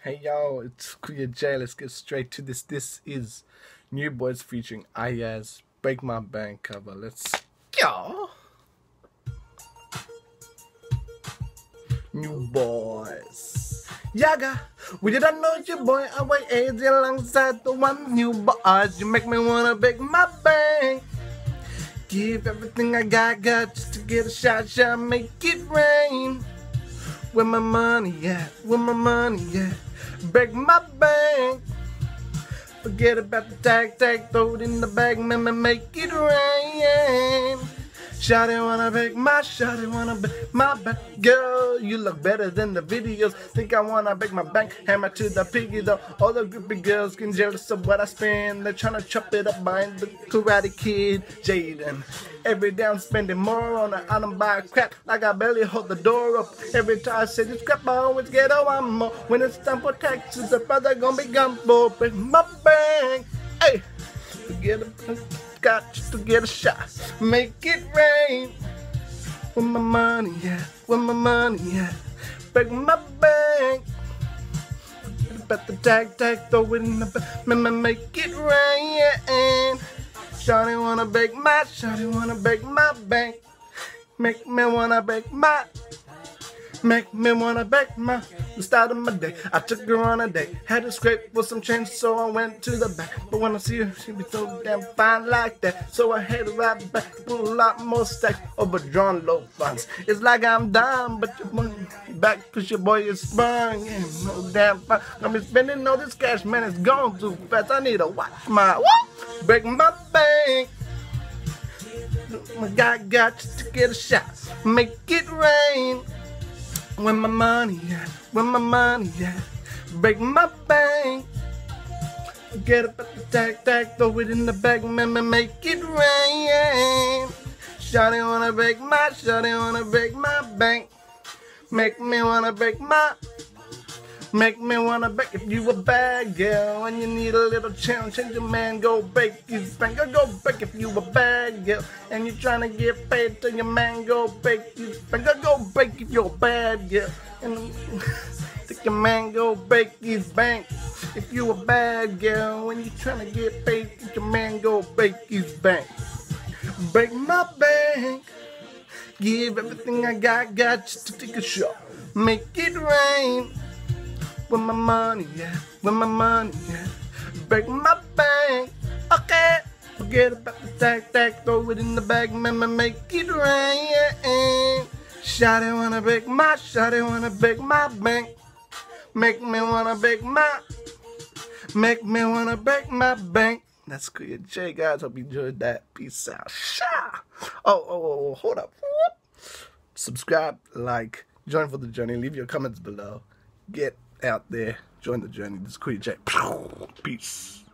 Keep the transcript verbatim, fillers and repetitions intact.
Hey yo, it's Kuya J. Let's get straight to this. This is New Boys featuring Ayaz, Break My Bank cover. Let's go. New Boys. Yaga, we didn't know you, boy. I wait age alongside the one. New Boys, you make me wanna break my bank. Give everything I got, got just to get a shot, shot, make it rain. Where my money at? Where my money at? Break my bank. Forget about the tag, tag, throw it in the bag, man, man, make it rain. Shawty wanna break my, shawty wanna break my bank. Girl, you look better than the videos. Think I wanna break my bank, hammer to the piggy though. All the groupie girls getting jealous of what I spend. They're trying to chop it up behind the Karate Kid, Jaden. Every day I'm spending more on it. I don't buy crap like I barely hold the door up. Every time I say this crap, I always get a one more. When it's time for taxes, the brother gonna be gumbo. Break my bank, hey, forget about it. Got just to get a shot, make it rain. Where my money at? Where my money at? Break my bank. Forget about the tag, tag, throw it in the bank, man, make it rain. Shawty wanna break my, shawty wanna break my bank. Make me wanna break my, make me wanna break my, the start of my day. I took her on a date, had to scrape for some change, so I went to the back. But when I see her, she be so damn fine like that. So I had to ride back, put a lot more stacks, overdrawn low funds. It's like I'm down, but your money back, cause your boy is sprung. Yeah, no damn fun. I'm spending all this cash, man, it's gone too fast. I need to watch my, whoop, break my bank. My guy got just to get a shot, make it rain. Where my money at? Where my money at? Break my bank. Forget about the tag, tag, throw it in the bag, man, man, make it rain. Shawty wanna break my, shawty wanna break my bank. Make me wanna break my, make me wanna break. If you a bad girl and you need a little challenge, change your man, go break his bank. Go, go break if you a bad girl and you tryna get paid till your man go break his bank. Go, go break if you're a bad girl and think your man go break his bank. If you a bad girl and you tryna get paid, think your man go break his bank. Break my bank. Give everything I got, got just to take a shot, make it rain. Where my money at? Where my money at? Break my bank. Okay. Forget about the tag, tag, throw it in the bag, man, man, make it rain. Shawty wanna break my, shawty wanna break my bank. Make me wanna break my, make me wanna break my bank. That's Kuya J, guys. Hope you enjoyed that. Peace out. Sha. Oh, oh, oh, hold up. Subscribe, like, join for the journey. Leave your comments below. Get out there, join the journey. This is Kuya J. Peace.